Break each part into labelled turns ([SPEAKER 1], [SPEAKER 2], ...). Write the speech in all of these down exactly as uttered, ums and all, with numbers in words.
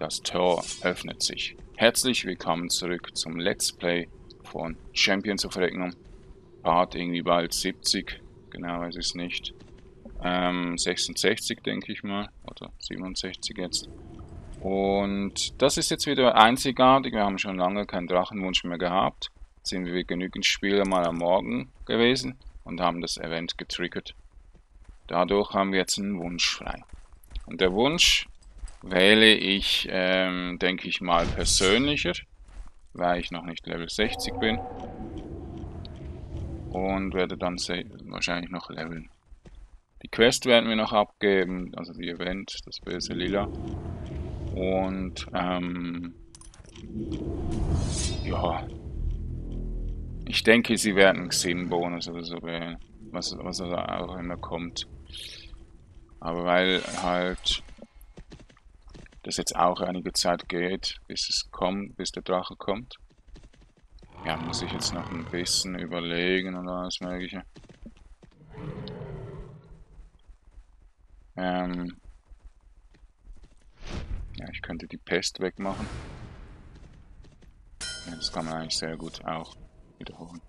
[SPEAKER 1] Das Tor öffnet sich. Herzlich willkommen zurück zum Let's Play von Champions of Regnum. Part irgendwie bald siebzig, genau weiß ich es nicht. Ähm, sechsundsechzig denke ich mal, oder siebenundsechzig jetzt. Und das ist jetzt wieder einzigartig, wir haben schon lange keinen Drachenwunsch mehr gehabt. Jetzt sind wir genügend Spieler mal am Morgen gewesen und haben das Event getriggert. Dadurch haben wir jetzt einen Wunsch frei. Und der Wunsch wähle ich, ähm, denke ich mal, persönlicher, weil ich noch nicht Level sechzig bin. Und werde dann wahrscheinlich noch leveln. Die Quest werden wir noch abgeben, also die Event, das böse Lila. Und, ähm, ja, ich denke, sie werden Xin-Bonus oder so wählen, was, was auch immer kommt. Aber weil halt das jetzt auch einige Zeit geht, bis es kommt, bis der Drache kommt. Ja, muss ich jetzt noch ein bisschen überlegen und alles Mögliche. Ähm ja, ich könnte die Pest wegmachen. Ja, das kann man eigentlich sehr gut auch wiederholen.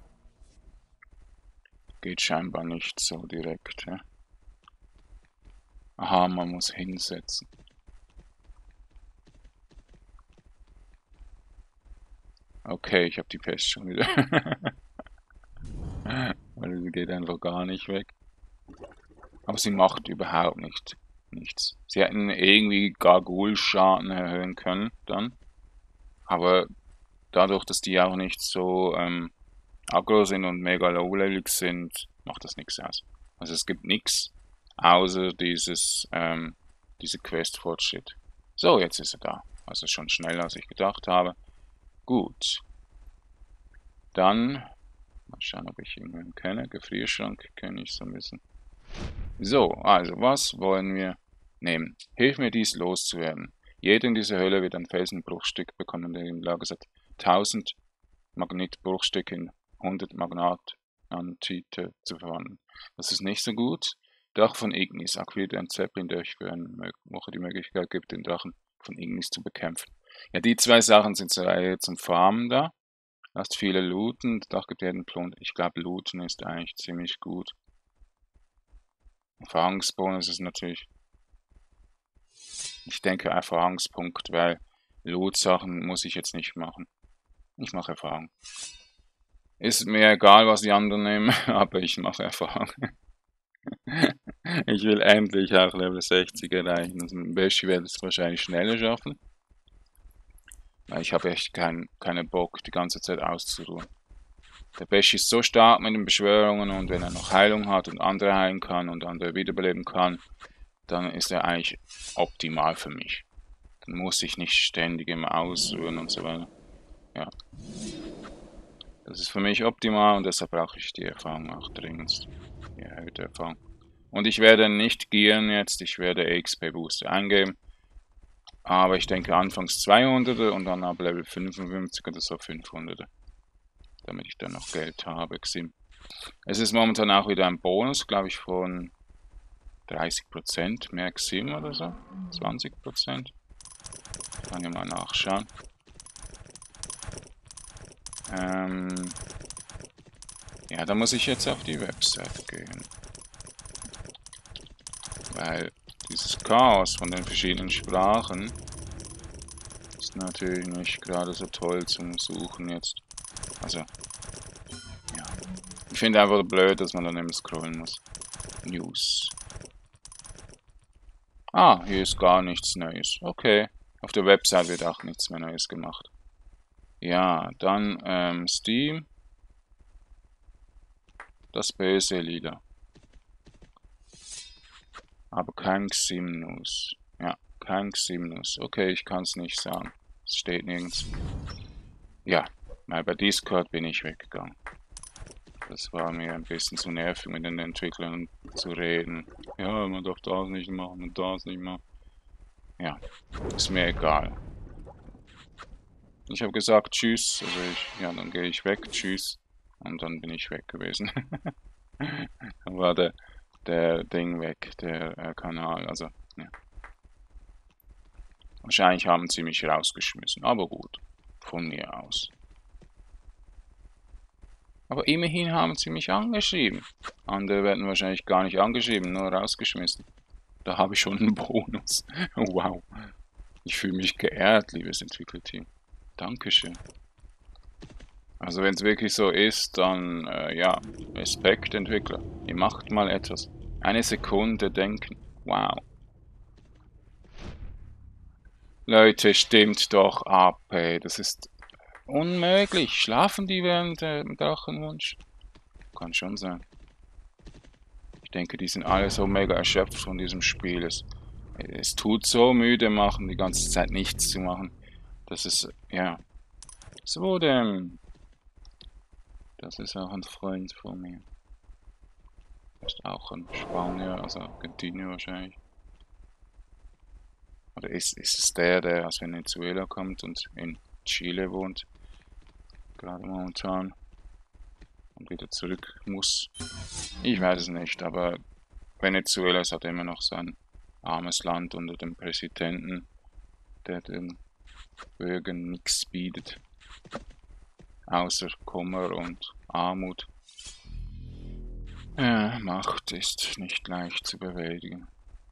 [SPEAKER 1] Geht scheinbar nicht so direkt. Ja? Aha, man muss hinsetzen. Okay, ich habe die Pest schon wieder. Weil sie geht einfach gar nicht weg. Aber sie macht überhaupt nicht, nichts. Sie hätten irgendwie Gargul-Schaden erhöhen können dann. Aber dadurch, dass die auch nicht so ähm, aggro sind und mega low-levelig sind, macht das nichts aus. Also es gibt nichts außer dieses, ähm, diese Quest-Fortschritt. So, jetzt ist er da. Also schon schneller, als ich gedacht habe. Gut. Dann, mal schauen, ob ich irgendwen kenne. Gefrierschrank kenne ich so ein bisschen. So, also, was wollen wir nehmen? Hilf mir, dies loszuwerden. Jeder in dieser Höhle wird ein Felsenbruchstück bekommen, der im Lager sagt tausend Magnetbruchstücke in hundert Magnetite zu verwandeln. Das ist nicht so gut. Drache von Ignis. Akquiriert ein Zeppelin, der euch für eine Woche die Möglichkeit gibt, den Drachen von Ignis zu bekämpfen. Ja, die zwei Sachen sind zum Farmen da. Lasst viele looten. Dach gibt jeden Klon. Ich glaube, looten ist eigentlich ziemlich gut. Erfahrungsbonus ist natürlich, ich denke, Erfahrungspunkt, weil Loot-Sachen muss ich jetzt nicht machen. Ich mache Erfahrung. Ist mir egal, was die anderen nehmen, aber ich mache Erfahrung. Ich will endlich auch Level sechzig erreichen. Also mit Beshi werde ich es wahrscheinlich schneller schaffen. Weil ich habe echt keinen keinen Bock, die ganze Zeit auszuruhen. Der Beshi ist so stark mit den Beschwörungen und wenn er noch Heilung hat und andere heilen kann und andere wiederbeleben kann, dann ist er eigentlich optimal für mich. Dann muss ich nicht ständig immer ausruhen und so weiter. Ja. Das ist für mich optimal und deshalb brauche ich die Erfahrung auch dringend. Die erhöhte Erfahrung. Und ich werde nicht gieren jetzt, ich werde X P Booster eingeben. Aber ich denke anfangs zweihundert und dann ab Level fünfundfünfzig oder so fünfhundert. Damit ich dann noch Geld habe. Es ist momentan auch wieder ein Bonus, glaube ich, von dreißig Prozent mehr Xim oder so. zwanzig Prozent. Kann ich mal nachschauen. Ähm ja, da muss ich jetzt auf die Website gehen. Weil dieses Chaos von den verschiedenen Sprachen ist natürlich nicht gerade so toll zum Suchen jetzt. Also, ja. Ich finde einfach blöd, dass man dann immer scrollen muss. News. Ah, hier ist gar nichts Neues. Okay. Auf der Website wird auch nichts mehr Neues gemacht. Ja, dann ähm, Steam. Das böse Lila. Aber kein Ximnus. Ja, kein Ximnus. Okay, ich kann es nicht sagen. Es steht nirgends. Ja, weil bei Discord bin ich weggegangen. Das war mir ein bisschen zu nervig, mit den Entwicklern zu reden. Ja, man darf das nicht machen und das nicht machen. Ja, ist mir egal. Ich habe gesagt tschüss, also ich, ja, dann gehe ich weg, tschüss. Und dann bin ich weg gewesen. Dann war der, der Ding weg, der äh, Kanal, also, ja. Wahrscheinlich haben sie mich rausgeschmissen, aber gut, von mir aus. Aber immerhin haben sie mich angeschrieben. Andere werden wahrscheinlich gar nicht angeschrieben, nur rausgeschmissen. Da habe ich schon einen Bonus. Wow. Ich fühle mich geehrt, liebes Entwicklerteam. Dankeschön. Also wenn es wirklich so ist, dann äh, ja, Respekt, Entwickler. Ihr macht mal etwas. Eine Sekunde denken. Wow. Leute, stimmt doch ab, ey. Das ist unmöglich. Schlafen die während dem Drachenwunsch? Kann schon sein. Ich denke, die sind alle so mega erschöpft von diesem Spiel. Es, es tut so müde machen, die ganze Zeit nichts zu machen. Das ist, ja. So denn. Das ist auch ein Freund von mir. Ist auch ein Spanier, also Argentinier wahrscheinlich. Oder ist, ist es der, der aus Venezuela kommt und in Chile wohnt? Gerade momentan. Und wieder zurück muss. Ich weiß es nicht, aber Venezuela ist halt immer noch so ein armes Land unter dem Präsidenten, der den Bürgern nichts bietet. Außer Kummer und Armut. Ja, Macht ist nicht leicht zu bewältigen.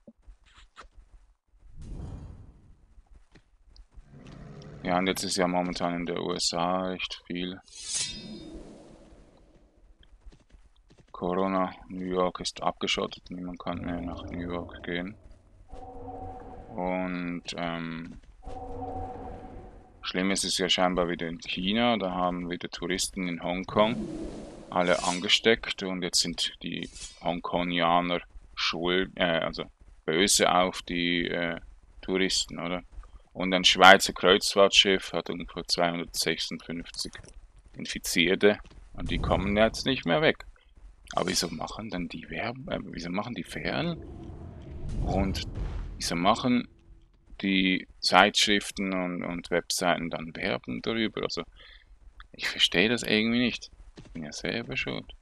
[SPEAKER 1] Ja, und jetzt ist ja momentan in der U S A recht viel Corona. New York ist abgeschottet, niemand kann mehr nach New York gehen. Und ähm, schlimm ist es ja scheinbar wieder in China, da haben wieder Touristen in Hongkong alle angesteckt und jetzt sind die Hongkongianer schuld, äh, also böse auf die äh, Touristen, oder? Und ein Schweizer Kreuzfahrtschiff hat ungefähr zweihundertsechsundfünfzig Infizierte und die kommen jetzt nicht mehr weg. Aber wieso machen dann die Werben, äh, wieso machen die Fähren und wieso machen die Zeitschriften und, und Webseiten dann Werbung darüber? Also ich verstehe das irgendwie nicht. Ich bin ja selber schuld.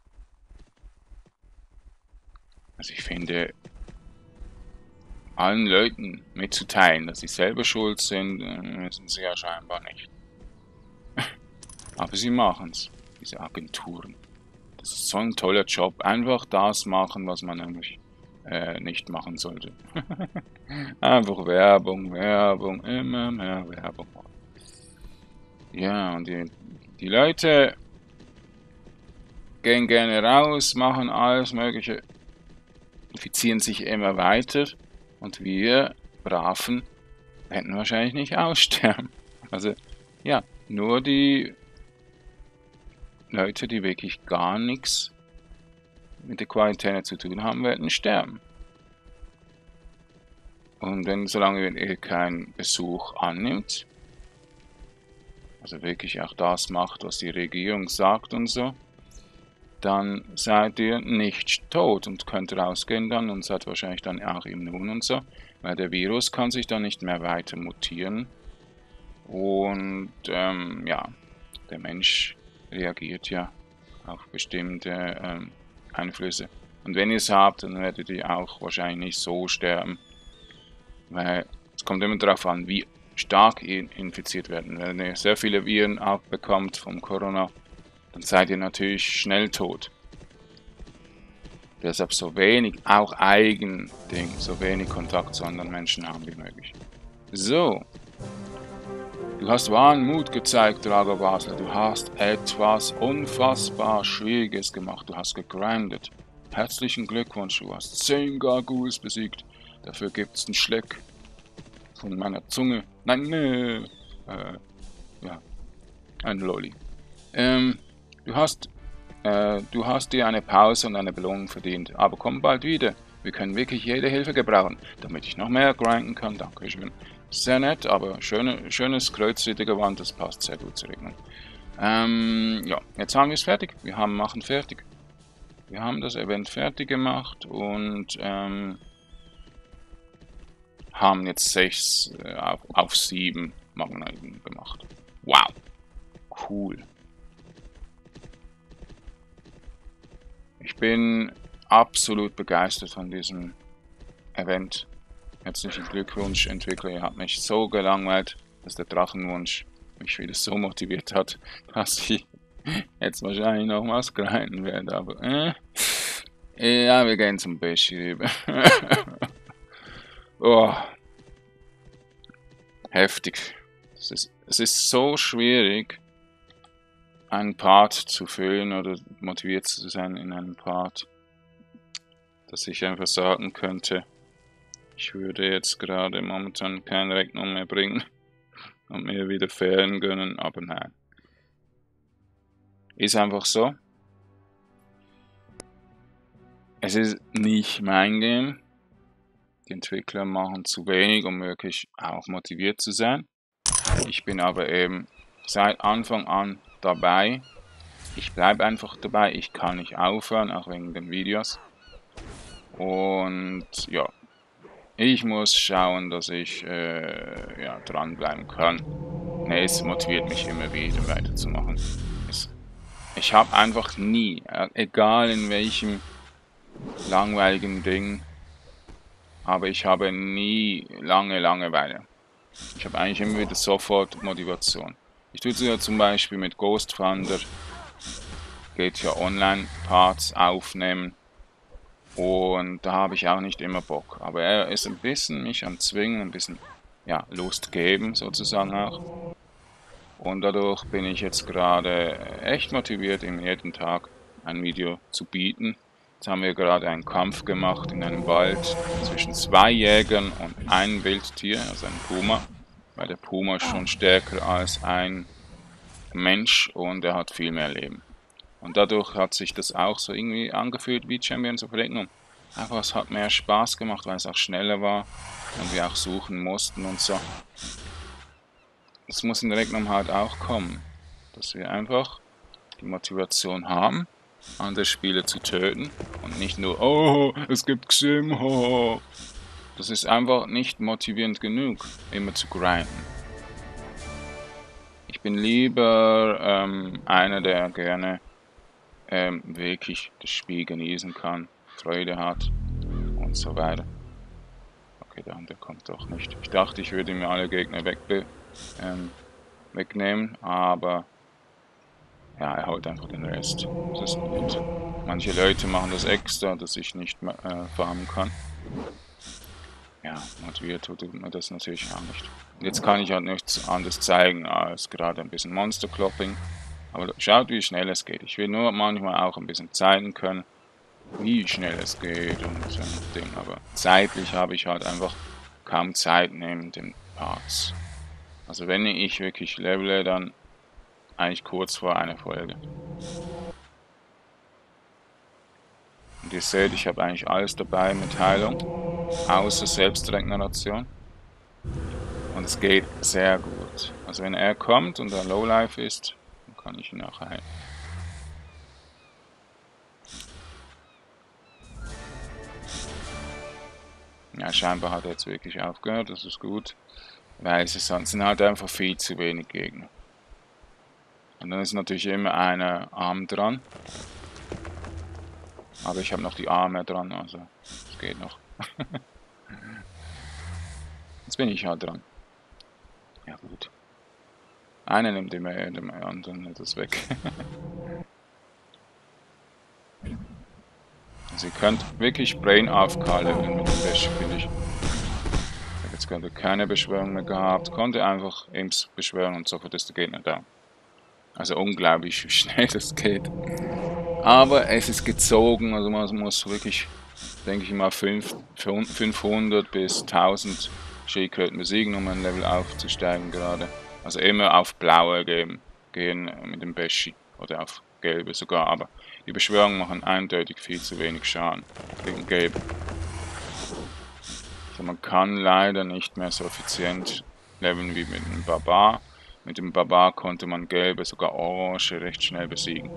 [SPEAKER 1] Also ich finde, allen Leuten mitzuteilen, dass sie selber schuld sind, äh, müssen sie ja scheinbar nicht. Aber sie machen's, diese Agenturen. Das ist so ein toller Job. Einfach das machen, was man nämlich äh, nicht machen sollte. Einfach Werbung, Werbung, immer mehr Werbung. Ja, und die, die Leute gehen gerne raus, machen alles Mögliche, infizieren sich immer weiter und wir Braven werden wahrscheinlich nicht aussterben. Also ja, nur die Leute, die wirklich gar nichts mit der Quarantäne zu tun haben, werden sterben. Und wenn, solange ihr keinen Besuch annimmt, also wirklich auch das macht, was die Regierung sagt und so, dann seid ihr nicht tot und könnt rausgehen dann und seid wahrscheinlich dann auch immun und so, weil der Virus kann sich dann nicht mehr weiter mutieren und ähm, ja, der Mensch reagiert ja auf bestimmte ähm, Einflüsse. Und wenn ihr es habt, dann werdet ihr auch wahrscheinlich nicht so sterben, weil es kommt immer darauf an, wie stark ihr infiziert werdet. Wenn ihr sehr viele Viren abbekommt vom Corona, dann seid ihr natürlich schnell tot. Deshalb so wenig, auch Eigending, so wenig Kontakt zu anderen Menschen haben wie möglich. So. Du hast wahren Mut gezeigt, Drago Basler. Du hast etwas unfassbar Schwieriges gemacht. Du hast gegrindet. Herzlichen Glückwunsch, du hast zehn Gargoyles besiegt. Dafür gibt's einen Schleck von meiner Zunge. Nein, ne. Äh, ja. Ein Lolli. Ähm, du hast, äh, du hast dir eine Pause und eine Belohnung verdient. Aber komm bald wieder. Wir können wirklich jede Hilfe gebrauchen, damit ich noch mehr grinden kann. Dankeschön. Sehr nett, aber schöne, schönes Kreuzrittergewand, das passt sehr gut zur Regnung. Ähm, ja, jetzt haben wir es fertig. Wir haben machen fertig. Wir haben das Event fertig gemacht und ähm, haben jetzt sechs äh, auf, auf sieben Magneten gemacht. Wow, cool. Ich bin absolut begeistert von diesem Event. Herzlichen Glückwunsch, Entwickler, ihr habt mich so gelangweilt, dass der Drachenwunsch mich wieder so motiviert hat, dass ich jetzt wahrscheinlich nochmals grinden werde, aber äh, ja, wir gehen zum Beshi rüber. Oh, heftig. Es ist, es ist so schwierig, einen Part zu füllen oder motiviert zu sein in einem Part, dass ich einfach sagen könnte, ich würde jetzt gerade momentan keine Rechnung mehr bringen und mir wieder Ferien gönnen, aber nein. Ist einfach so. Es ist nicht mein Game. Die Entwickler machen zu wenig, um wirklich auch motiviert zu sein. Ich bin aber eben seit Anfang an dabei. Ich bleibe einfach dabei. Ich kann nicht aufhören, auch wegen den Videos. Und ja, ich muss schauen, dass ich äh, ja, dranbleiben kann. Ne, es motiviert mich immer wieder weiterzumachen. Es, ich habe einfach nie, egal in welchem langweiligen Ding, aber ich habe nie lange Langeweile. Ich habe eigentlich immer wieder sofort Motivation. Ich tue es ja zum Beispiel mit Ghost Thunder, geht ja Online-Parts aufnehmen. Und da habe ich auch nicht immer Bock. Aber er ist ein bisschen mich am Zwingen, ein bisschen ja, Lust geben sozusagen auch. Und dadurch bin ich jetzt gerade echt motiviert, ihm jeden Tag ein Video zu bieten. Jetzt haben wir gerade einen Kampf gemacht in einem Wald zwischen zwei Jägern und einem Wildtier, also einem Puma. Weil der Puma ist schon stärker als ein Mensch und er hat viel mehr Leben. Und dadurch hat sich das auch so irgendwie angefühlt wie Champions of Regnum. Aber es hat mehr Spaß gemacht, weil es auch schneller war und wir auch suchen mussten und so. Das muss in Regnum halt auch kommen, dass wir einfach die Motivation haben, andere Spieler zu töten und nicht nur, oh, es gibt Ximho. Das ist einfach nicht motivierend genug, immer zu grinden. Ich bin lieber ähm, einer, der gerne ähm, wirklich das Spiel genießen kann, Freude hat und so weiter. Okay, der andere kommt doch nicht. Ich dachte, ich würde mir alle Gegner wegbe ähm, wegnehmen, aber ja, er haut einfach den Rest. Das ist gut. Manche Leute machen das extra, dass ich nicht mehr äh, farmen kann. Ja, motiviert tut mir das natürlich auch nicht. Und jetzt kann ich halt nichts anderes zeigen als gerade ein bisschen Monster-Clopping. Aber schaut, wie schnell es geht. Ich will nur manchmal auch ein bisschen zeigen können, wie schnell es geht und so ein Ding. Aber zeitlich habe ich halt einfach kaum Zeit neben den Parts. Also wenn ich wirklich levele, dann eigentlich kurz vor einer Folge. Und ihr seht, ich habe eigentlich alles dabei mit Heilung, außer Selbstregeneration. Und es geht sehr gut. Also wenn er kommt und er Lowlife ist, dann kann ich ihn nachher heilen. Ja, scheinbar hat er jetzt wirklich aufgehört, das ist gut. Weil es sind halt einfach viel zu wenig Gegner. Und dann ist natürlich immer einer Arm dran. Aber ich habe noch die Arme dran, also es geht noch. Jetzt bin ich halt dran. Ja gut. Einer nimmt immer dem anderen etwas weg. Also ihr könnt wirklich Brain A F K leveln mit dem Bash, finde ich. Ich habe jetzt gerade keine Beschwörung mehr gehabt, konnte einfach Imps beschwören und sofort ist der Gegner da. Also unglaublich, wie schnell das geht. Aber es ist gezogen, also man muss wirklich, denke ich mal, fünfhundert bis tausend Schildkröten besiegen, um ein Level aufzusteigen gerade. Also immer auf blaue geben, gehen mit dem Beshi oder auf gelbe sogar, aber die Beschwörungen machen eindeutig viel zu wenig Schaden gegen gelb. Also man kann leider nicht mehr so effizient leveln wie mit dem Barbar. Mit dem Barbar konnte man gelbe, sogar orange recht schnell besiegen.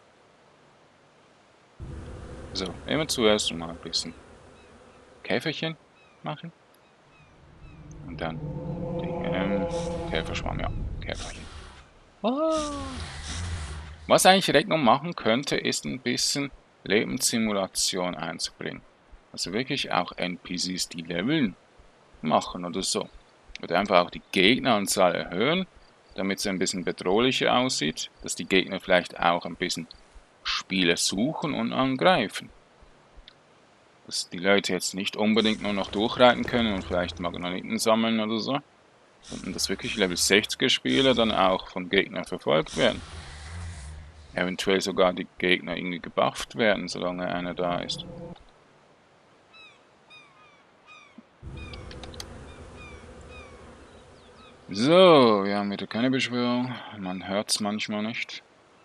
[SPEAKER 1] So, immer zuerst mal ein bisschen Käferchen machen. Und dann den ähm, Käferschwamm, ja, Käferchen. Oh. Was eigentlich Regnum machen könnte, ist ein bisschen Lebenssimulation einzubringen. Also wirklich auch N P Cs, die leveln. machen oder so. Oder einfach auch die Gegneranzahl erhöhen, damit es ein bisschen bedrohlicher aussieht, dass die Gegner vielleicht auch ein bisschen Spiele suchen und angreifen. Dass die Leute jetzt nicht unbedingt nur noch durchreiten können und vielleicht Magneten sammeln oder so, sondern dass wirklich Level sechziger Spieler dann auch vom Gegner verfolgt werden. Eventuell sogar die Gegner irgendwie gebufft werden, solange einer da ist. So, wir haben wieder keine Beschwörung. Man hört es manchmal nicht.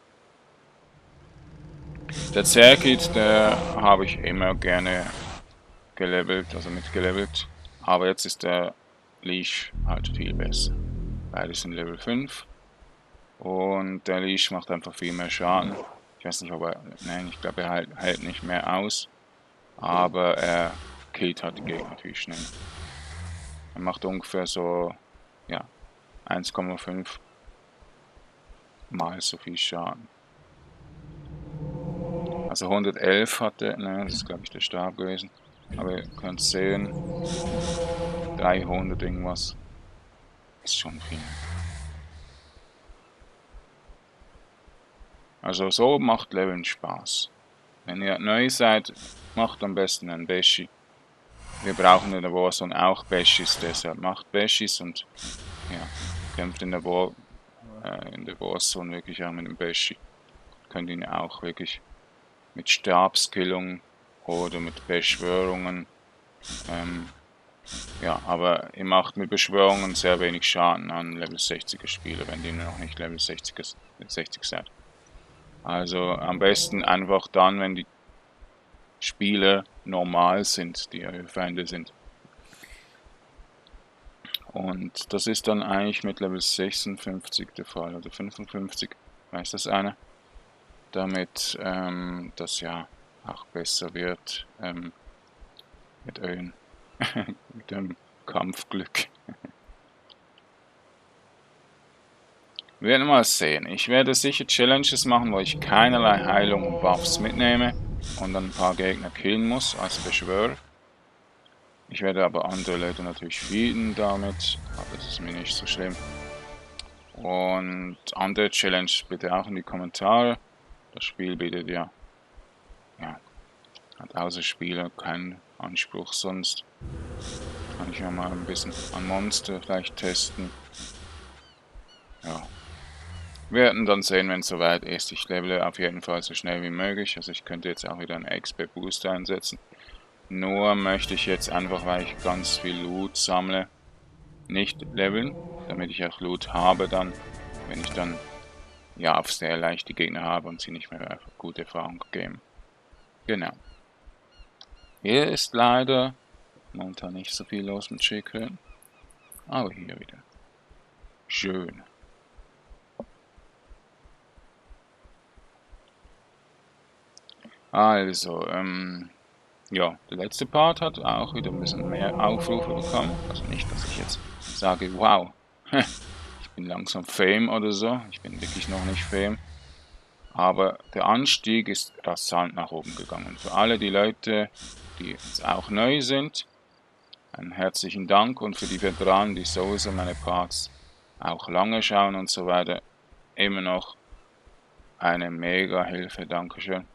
[SPEAKER 1] Der Zerkit, der habe ich immer gerne gelevelt, also mitgelevelt. Aber jetzt ist der Leash halt viel besser. Beide sind Level fünf. Und der Leash macht einfach viel mehr Schaden. Ich weiß nicht, ob er... Nein, ich glaube, er hält, hält nicht mehr aus. Aber er killt halt die Gegner viel schneller. Er macht ungefähr so... Ja, eins Komma fünf mal so viel Schaden. Also hundertelf hatte... Nein, das ist glaube ich der Stab gewesen. Aber ihr könnt sehen... dreihundert irgendwas. Ist schon viel. Also so macht Leveln Spaß. Wenn ihr neu seid, macht am besten einen Beshi. Wir brauchen in der Warzone auch Beshis, deshalb macht Beshis und ja, kämpft in der, War, äh, in der Warzone wirklich auch mit dem Beshi. Könnt ihn auch wirklich mit Stabskillung oder mit Beschwörungen. Ähm, ja, aber ihr macht mit Beschwörungen sehr wenig Schaden an Level sechziger Spieler, wenn ihr noch nicht Level sechzig, sechzig seid. Also am besten einfach dann, wenn die Spieler normal sind, die eure Feinde sind. Und das ist dann eigentlich mit Level sechsundfünfzig der Fall, oder fünfundfünfzig, weiß das einer. Damit ähm, das ja auch besser wird ähm, mit euren mit dem Kampfglück. Wir werden mal sehen. Ich werde sicher Challenges machen, wo ich keinerlei Heilung und Buffs mitnehme und dann ein paar Gegner killen muss als Beschwörer. Ich werde aber andere Leute natürlich feeden damit, aber das ist mir nicht so schlimm. Und andere Challenges bitte auch in die Kommentare. Das Spiel bietet ja, ja hat außer Spieler keinen Anspruch sonst. Kann ich ja mal ein bisschen an Monster vielleicht testen. Ja. Wir werden dann sehen, wenn es soweit ist. Ich levele auf jeden Fall so schnell wie möglich. Also ich könnte jetzt auch wieder einen X P Booster einsetzen. Nur möchte ich jetzt einfach, weil ich ganz viel Loot sammle, nicht leveln, damit ich auch Loot habe dann, wenn ich dann ja auf sehr leichte Gegner habe und sie nicht mehr einfach gute Erfahrung geben. Genau. Hier ist leider momentan nicht so viel los mit Schickhöhen, aber hier wieder. Schön. Also, ähm, ja, der letzte Part hat auch wieder ein bisschen mehr Aufrufe bekommen. Also nicht, dass ich jetzt sage, wow, ich bin langsam Fame oder so. Ich bin wirklich noch nicht Fame. Aber der Anstieg ist rasant nach oben gegangen. Für alle die Leute, die jetzt auch neu sind, einen herzlichen Dank. Und für die Veteranen, die sowieso meine Parts auch lange schauen und so weiter, immer noch eine mega Hilfe. Dankeschön.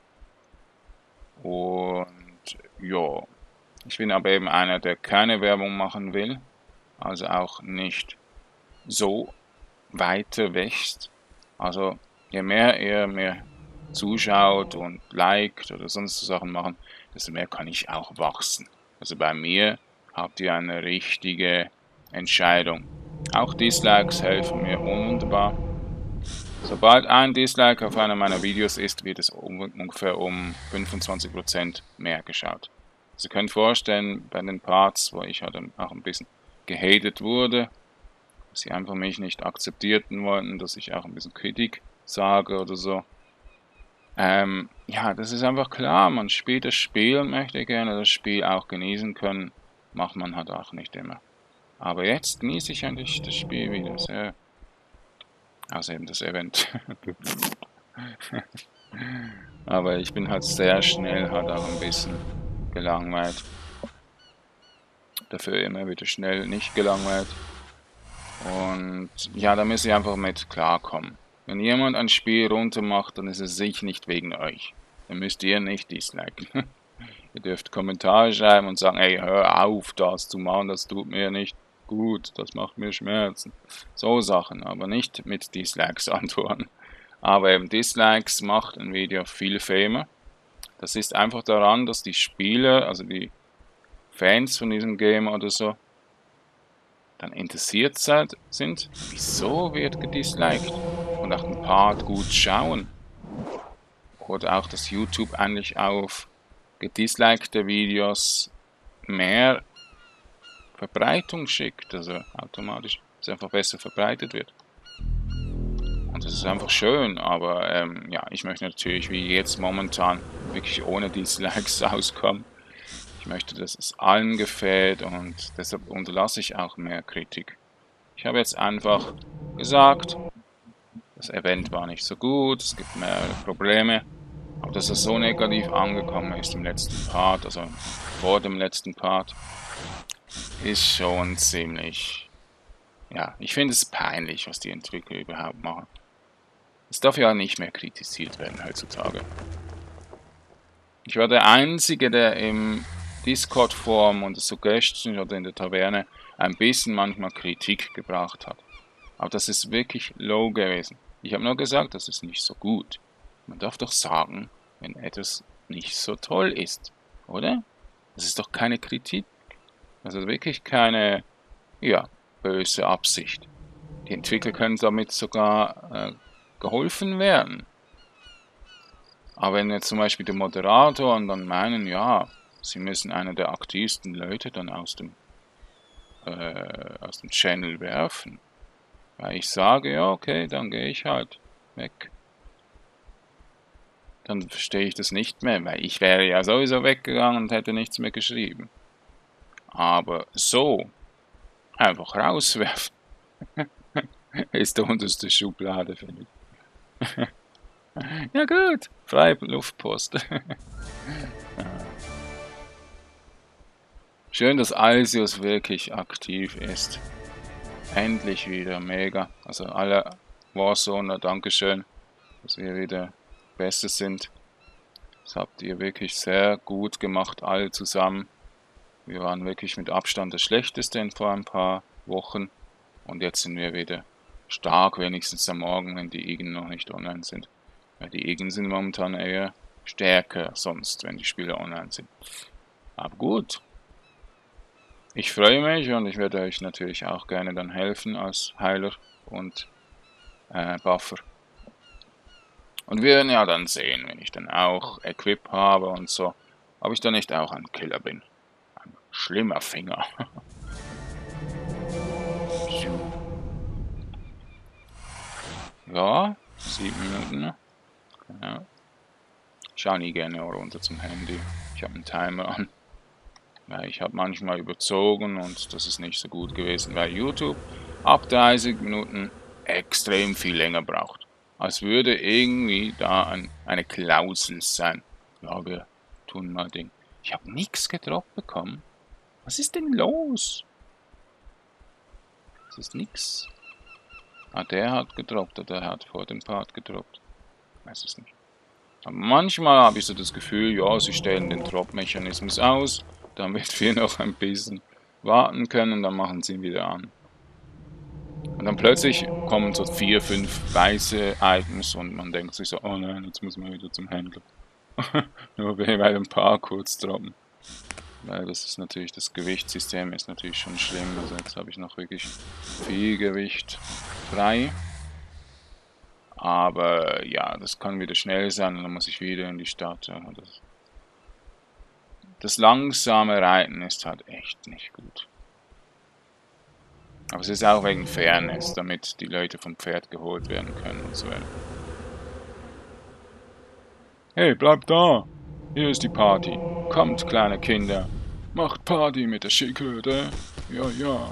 [SPEAKER 1] Und ja, ich bin aber eben einer, der keine Werbung machen will. Also auch nicht so weiter wächst. Also je mehr ihr mir zuschaut und liked oder sonst so Sachen machen, desto mehr kann ich auch wachsen. Also bei mir habt ihr eine richtige Entscheidung. Auch Dislikes helfen mir wunderbar. Sobald ein Dislike auf einer meiner Videos ist, wird es ungefähr um fünfundzwanzig Prozent mehr geschaut. Also ihr könnt vorstellen, bei den Parts, wo ich halt auch ein bisschen gehatet wurde, dass sie einfach mich nicht akzeptierten wollten, dass ich auch ein bisschen Kritik sage oder so. Ähm, ja, das ist einfach klar, man spielt das Spiel und möchte gerne das Spiel auch genießen können, macht man halt auch nicht immer. Aber jetzt genieße ich eigentlich das Spiel wieder sehr, außer eben das Event. Aber ich bin halt sehr schnell halt auch ein bisschen gelangweilt. Dafür immer wieder schnell nicht gelangweilt. Und ja, da müsst ihr einfach mit klarkommen. Wenn jemand ein Spiel runter macht, dann ist es sicher nicht wegen euch. Dann müsst ihr nicht disliken. Ihr dürft Kommentare schreiben und sagen, ey, hör auf, das zu machen, das tut mir nicht gut, das macht mir Schmerzen. So Sachen, aber nicht mit Dislikes antworten. Aber eben Dislikes macht ein Video viel famer. Das ist einfach daran, dass die Spieler, also die Fans von diesem Game oder so, dann interessiert sind, wieso wird gedisliked und auch den Part gut schauen. Oder auch, dass YouTube eigentlich auf gedislikte Videos mehr Verbreitung schickt, also automatisch, dass es einfach besser verbreitet wird. Und das ist einfach schön, aber ähm, ja, ich möchte natürlich wie jetzt momentan wirklich ohne Dislikes auskommen. Ich möchte, dass es allen gefällt und deshalb unterlasse ich auch mehr Kritik. Ich habe jetzt einfach gesagt, das Event war nicht so gut, es gibt mehrere Probleme, aber dass es so negativ angekommen ist im letzten Part, also vor dem letzten Part, ist schon ziemlich, ja, ich finde es peinlich, was die Entwickler überhaupt machen. Es darf ja nicht mehr kritisiert werden heutzutage. Ich war der Einzige, der im Discord-Forum und Suggestion oder in der Taverne ein bisschen manchmal Kritik gebracht hat. Aber das ist wirklich low gewesen. Ich habe nur gesagt, das ist nicht so gut. Man darf doch sagen, wenn etwas nicht so toll ist, oder? Das ist doch keine Kritik. Also wirklich keine, ja, böse Absicht. Die Entwickler können damit sogar äh, geholfen werden. Aber wenn jetzt zum Beispiel der Moderator und dann meinen, ja, sie müssen einer der aktivsten Leute dann aus dem, äh, aus dem Channel werfen, weil ich sage, ja, okay, dann gehe ich halt weg. Dann verstehe ich das nicht mehr, weil ich wäre ja sowieso weggegangen und hätte nichts mehr geschrieben. Aber so, einfach rauswerfen, ist der unterste Schublade, finde ich. Ja gut, Freiluftpost. Schön, dass Alsius wirklich aktiv ist. Endlich wieder, mega. Also alle Warzone, Dankeschön, dass wir wieder Beste sind. Das habt ihr wirklich sehr gut gemacht, alle zusammen. Wir waren wirklich mit Abstand das Schlechteste in vor ein paar Wochen. Und jetzt sind wir wieder stark, wenigstens am Morgen, wenn die Igen noch nicht online sind. Weil die Igen sind momentan eher stärker sonst, wenn die Spieler online sind. Aber gut. Ich freue mich und ich werde euch natürlich auch gerne dann helfen als Heiler und äh, Buffer. Und wir werden ja dann sehen, wenn ich dann auch Equip habe und so, ob ich dann nicht auch ein Killer bin. Ein schlimmer Finger. Ja, sieben Minuten. Ja. Ich schaue nie gerne runter zum Handy. Ich habe einen Timer an. Weil ich habe manchmal überzogen und das ist nicht so gut gewesen, weil YouTube ab dreißig Minuten extrem viel länger braucht. Als würde irgendwie da ein, eine Klausel sein. Ja, wir tun mal Ding. Ich habe nichts gedroppt bekommen. Was ist denn los? Das ist nix. Ah, der hat gedroppt oder der hat vor dem Part gedroppt. Weiß es nicht. Aber manchmal habe ich so das Gefühl, ja, sie stellen den Drop-Mechanismus aus, damit wir noch ein bisschen warten können, dann machen sie ihn wieder an. Und dann plötzlich kommen so vier, fünf weiße Items und man denkt sich so, oh nein, jetzt muss man wieder zum Händler. Nur bei ein paar kurz droppen. Weil das ist natürlich, das Gewichtssystem ist natürlich schon schlimm. Also jetzt habe ich noch wirklich viel Gewicht frei. Aber ja, das kann wieder schnell sein und dann muss ich wieder in die Stadt. Das, das langsame Reiten ist halt echt nicht gut. Aber es ist auch wegen Fairness, damit die Leute vom Pferd geholt werden können und so weiter. Hey, bleibt da! Hier ist die Party. Kommt, kleine Kinder. Macht Party mit der Schickhöde. Ja, ja.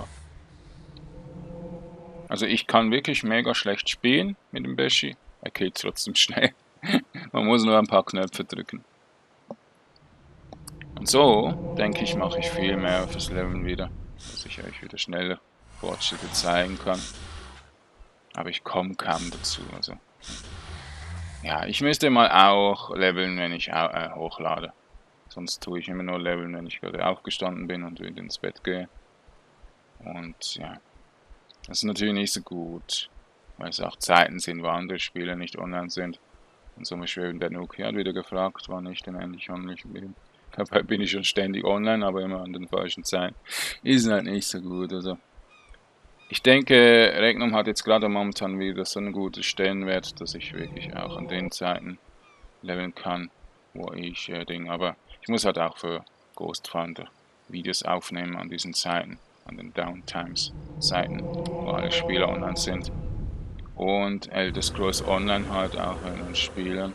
[SPEAKER 1] Also ich kann wirklich mega schlecht spielen mit dem Beshi. Er geht trotzdem schnell. Man muss nur ein paar Knöpfe drücken. Und so, denke ich, mache ich viel mehr fürs Leveln wieder, dass ich euch wieder schnelle Fortschritte zeigen kann. Aber ich komme kaum dazu, also. Ja, ich müsste mal auch leveln, wenn ich äh, hochlade. Sonst tue ich immer nur leveln, wenn ich gerade aufgestanden bin und wieder ins Bett gehe. Und ja, das ist natürlich nicht so gut, weil es auch Zeiten sind, wo andere Spiele nicht online sind. Und zum Beispiel der Nuki hat wieder gefragt, wann ich denn endlich online bin. Dabei bin ich schon ständig online, aber immer an den falschen Zeiten. Ist halt nicht so gut, also. Ich denke, Regnum hat jetzt gerade momentan wieder so einen guten Stellenwert, dass ich wirklich auch an den Zeiten leveln kann, wo ich äh, Ding, aber ich muss halt auch für Ghost Thunder Videos aufnehmen an diesen Zeiten, an den Downtimes Zeiten, wo alle Spieler online sind. Und Elder Scrolls Online halt auch in den Spielen.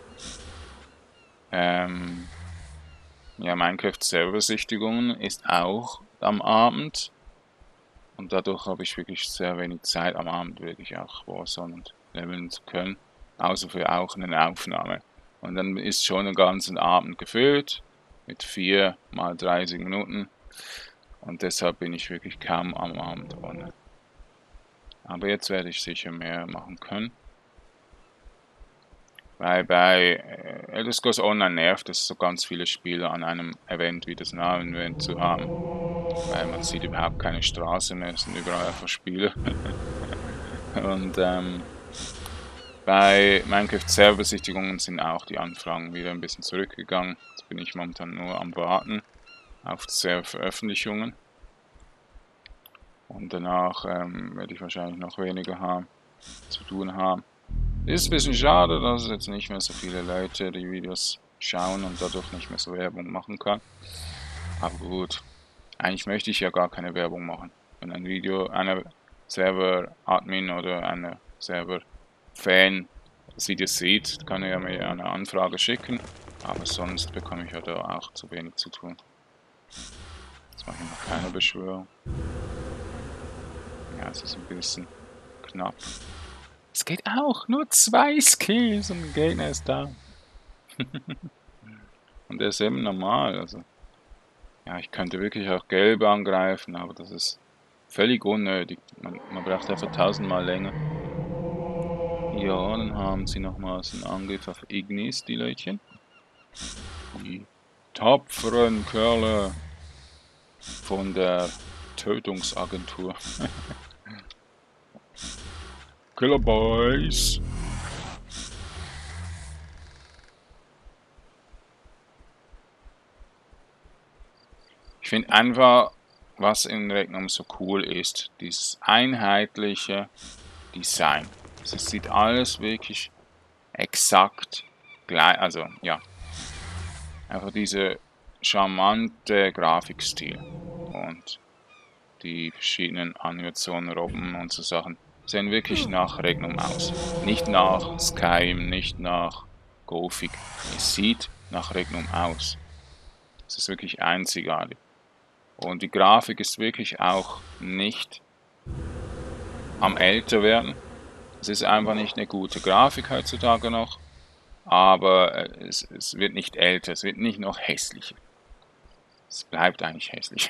[SPEAKER 1] Ähm, ja, Minecraft Serversichtigungen ist auch am Abend. Und dadurch habe ich wirklich sehr wenig Zeit am Abend wirklich auch Warzone und leveln zu können. Außer für auch eine Aufnahme. Und dann ist schon den ganzen Abend gefüllt mit vier mal dreißig Minuten. Und deshalb bin ich wirklich kaum am Abend online. Aber jetzt werde ich sicher mehr machen können. Weil bei äh, Elder Scrolls Online nervt es so ganz viele Spieler an einem Event wie das Nahen-Event zu haben. Weil man sieht überhaupt keine Straße mehr, es sind überall einfach Spiele. Und ähm, bei Minecraft Serversichtigungen sind auch die Anfragen wieder ein bisschen zurückgegangen. Jetzt bin ich momentan nur am Warten auf Server-Veröffentlichungen. Und danach ähm, werde ich wahrscheinlich noch weniger haben, zu tun haben. Ist ein bisschen schade, dass jetzt nicht mehr so viele Leute die Videos schauen und dadurch nicht mehr so Werbung machen kann. Aber gut, eigentlich möchte ich ja gar keine Werbung machen. Wenn ein Video einer Server-Admin oder einer Server-Fan das Video sieht, kann er mir eine Anfrage schicken. Aber sonst bekomme ich ja da auch zu wenig zu tun. Jetzt mache ich noch keine Beschwörung. Ja, es ist ein bisschen knapp. Es geht auch, nur zwei Skills und ein Gegner ist da. Und der ist eben normal, also. Ja, ich könnte wirklich auch gelbe angreifen, aber das ist völlig unnötig. Man, man braucht einfach tausendmal länger. Ja, dann haben sie nochmals einen Angriff auf Ignis, die Leutchen. Die tapferen Kerle von der Tötungsagentur. Killer Boys. Ich finde einfach, was in Regnum so cool ist, dieses einheitliche Design. Es sieht alles wirklich exakt gleich, also ja, einfach diese charmante Grafikstil und die verschiedenen Animationen, Robben und so Sachen sehen wirklich nach Regnum aus. Nicht nach Skyrim, nicht nach Gothic. Es sieht nach Regnum aus. Es ist wirklich einzigartig. Und die Grafik ist wirklich auch nicht am älter werden. Es ist einfach nicht eine gute Grafik heutzutage noch, aber es, es wird nicht älter, es wird nicht noch hässlicher. Es bleibt eigentlich hässlich.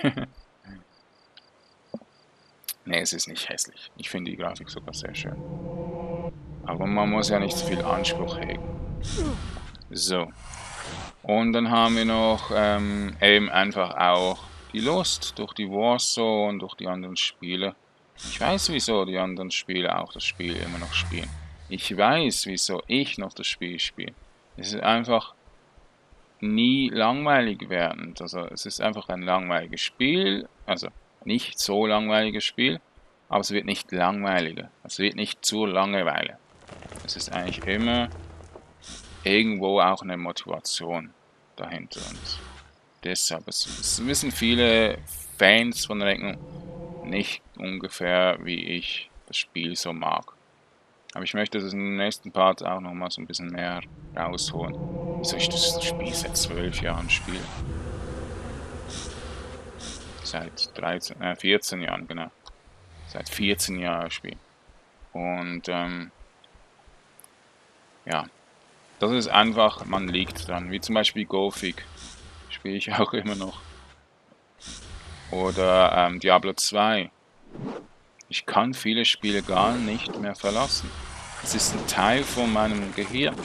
[SPEAKER 1] Ne, es ist nicht hässlich. Ich finde die Grafik sogar sehr schön. Aber man muss ja nicht so viel Anspruch hegen. So. Und dann haben wir noch ähm, eben einfach auch die Lust durch die Warzone und durch die anderen Spiele. Ich weiß, wieso die anderen Spiele auch das Spiel immer noch spielen. Ich weiß, wieso ich noch das Spiel spiele. Es ist einfach nie langweilig werdend. Also es ist einfach ein langweiliges Spiel. Also nicht so langweiliges Spiel, aber es wird nicht langweiliger. Es wird nicht zur Langeweile. Es ist eigentlich immer irgendwo auch eine Motivation dahinter. Und deshalb, es, es wissen viele Fans von Regnum nicht ungefähr, wie ich das Spiel so mag. Aber ich möchte das im nächsten Part auch nochmal so ein bisschen mehr rausholen. Wieso ich das Spiel seit zwölf Jahren spiele. Seit dreizehn, äh, vierzehn Jahren, genau. Seit vierzehn Jahren spiele. Und ähm, ja, das ist einfach, man liegt dran. Wie zum Beispiel Gothic Spiele ich auch immer noch. Oder ähm, Diablo zwei. Ich kann viele Spiele gar nicht mehr verlassen. Es ist ein Teil von meinem Gehirn.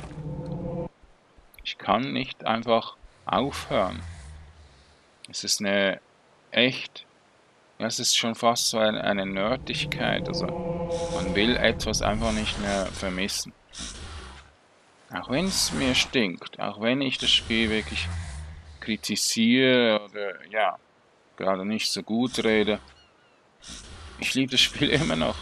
[SPEAKER 1] Ich kann nicht einfach aufhören. Es ist eine echt, ja, es ist schon fast so eine, eine Nerdigkeit. Also man will etwas einfach nicht mehr vermissen. Auch wenn es mir stinkt, auch wenn ich das Spiel wirklich kritisiere oder ja, gerade nicht so gut rede. Ich liebe das Spiel immer noch.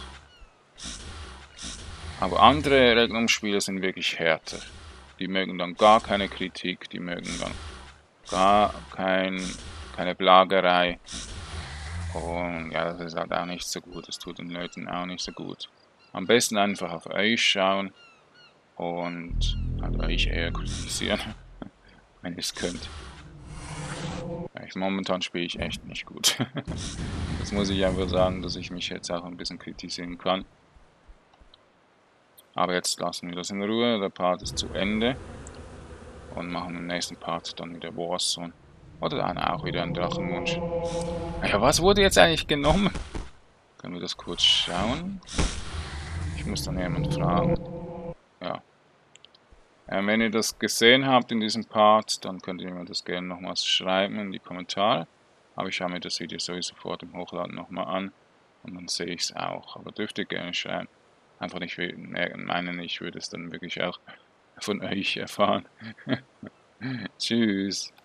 [SPEAKER 1] Aber andere Regnungsspiele sind wirklich härter. Die mögen dann gar keine Kritik, die mögen dann gar kein, keine Plagerei. Und ja, das ist halt auch nicht so gut. Das tut den Leuten auch nicht so gut. Am besten einfach auf euch schauen und halt euch eher kritisieren, wenn ihr es könnt. Ja, ich, momentan spiele ich echt nicht gut. Das muss ich einfach sagen, dass ich mich jetzt auch ein bisschen kritisieren kann. Aber jetzt lassen wir das in Ruhe. Der Part ist zu Ende. Und machen im nächsten Part dann wieder Warzone. Oder dann auch wieder ein Drachenwunsch. Ja, was wurde jetzt eigentlich genommen? Können wir das kurz schauen? Ich muss dann jemanden fragen. Ja. Ähm, wenn ihr das gesehen habt in diesem Part, dann könnt ihr mir das gerne nochmals schreiben in die Kommentare. Aber ich schaue mir das Video sowieso vor dem Hochladen nochmal an. Und dann sehe ich es auch. Aber dürft ihr gerne schreiben. Einfach nicht meinen, ich würde es dann wirklich auch von euch erfahren. Tschüss.